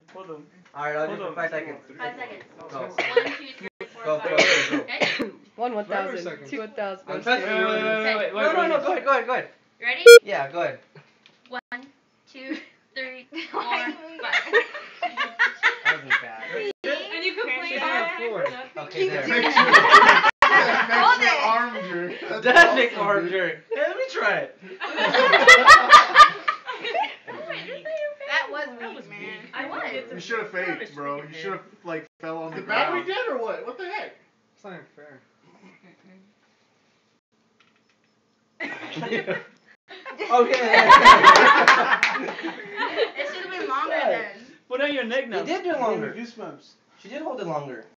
Hold on. Alright, I'll do it for 5 seconds. 5 seconds. Go. 1, 2, 3, 4, Go, 5. go, go. Okay? 1 Forever 1,000. seconds. 2 1,000. I'm trusting you. Wait. No, go ahead. You ready? Yeah, go ahead. 1, 2, 3, 4, 5. That wasn't bad. And you can play that. Okay, there. Hold it. Arm jerk. That makes arm jerk. Hey, let me try it. That was weak, man. I was. You should have faked, bro. You should have like fell on the Is that what we ground. did or what? What the heck? It's not even fair. Okay. It should have been longer then. Put on your neck now. You did do it longer. Goosebumps. She did hold it longer.